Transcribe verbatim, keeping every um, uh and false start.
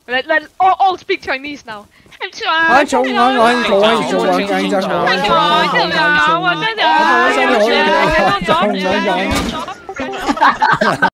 Let let all, all speak Chinese now. 啊，做我我做我做我計就做我做我做我做我做我做我做我做我做我。